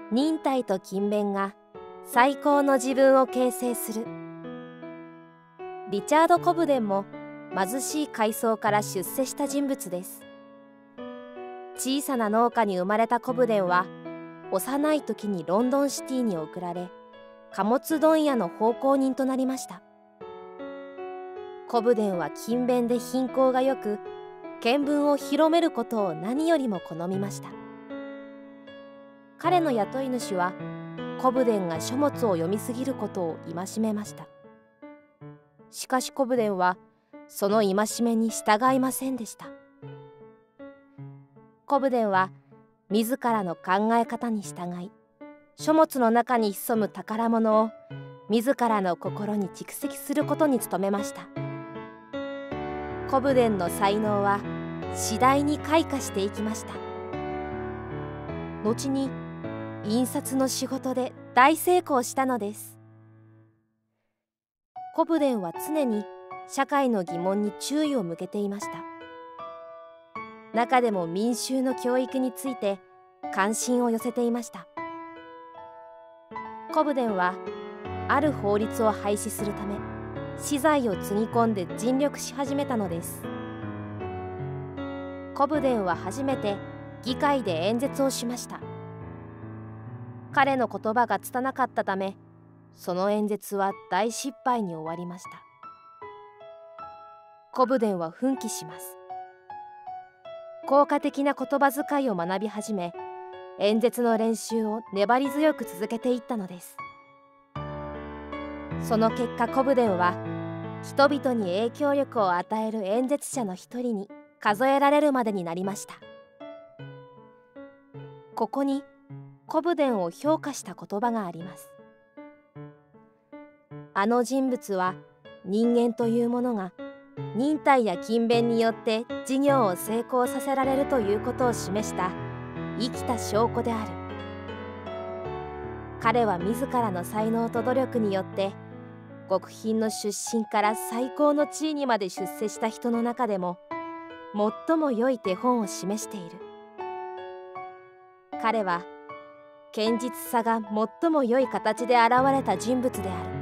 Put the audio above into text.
忍耐と勤勉が最高の自分を形成する。リチャード・コブデンも貧しい階層から出世した人物です。小さな農家に生まれたコブデンは幼い時にロンドンシティに送られ、貨物問屋の奉公人となりました。コブデンは勤勉で品行がよく、見聞を広めることを何よりも好みました。彼の雇い主はコブデンが書物を読みすぎることを戒めました。しかしコブデンはその戒めに従いませんでした。コブデンは自らの考え方に従い、書物の中に潜む宝物を自らの心に蓄積することに努めました。コブデンの才能は次第に開花していきました。後に印刷の仕事で大成功したのです。コブデンは常に社会の疑問に注意を向けていました。中でも民衆の教育について関心を寄せていました。コブデンはある法律を廃止するため、私財をつぎ込んで尽力し始めたのです。コブデンは初めて議会で演説をしました。彼の言葉が拙かったため、その演説は大失敗に終わりました。コブデンは奮起します。効果的な言葉遣いを学び始め、演説の練習を粘り強く続けていったのです。その結果、コブデンは人々に影響力を与える演説者の一人に数えられるまでになりました。ここにコブデンを評価した言葉があります。あの人物は人間というものが忍耐や勤勉によって事業を成功させられるということを示した生きた証拠である。彼は自らの才能と努力によって極貧の出身から最高の地位にまで出世した人の中でも最も良い手本を示している。彼は堅実さが最も良い形で現れた人物である。